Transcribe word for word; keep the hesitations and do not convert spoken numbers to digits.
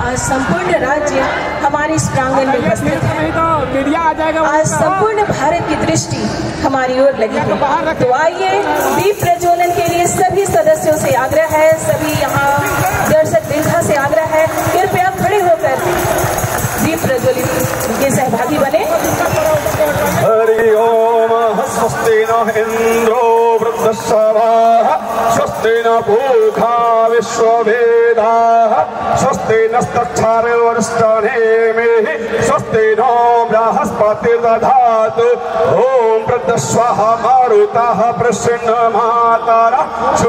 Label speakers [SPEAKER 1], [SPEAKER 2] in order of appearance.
[SPEAKER 1] आज संपूर्ण राज्य हमारे इस प्रांगण में उपस्थित है। आज संपूर्ण भारत की दृष्टि हमारी ओर लगी है। तो आइए दीप प्रज्वलन के लिए सभी सदस्यों से आग्रह है, सभी यहाँ दर्शक दीर्घा से आग्रह है, कृपया खड़े होकर दीप प्रज्वलित के सहभागी बने।
[SPEAKER 2] हरि ओम। स्वस्ति न इंद्रो वृद्धश्रवाः, स्वस्ति न पूषा विश्ववेदाः, स्वस्ति नस्तक्षारोऽरिष्टनेमिः, स्वस्ति नो बृहस्पतिर्दधातु। ओम वृद्धस्वः मारुतः प्रसन्नमातरः।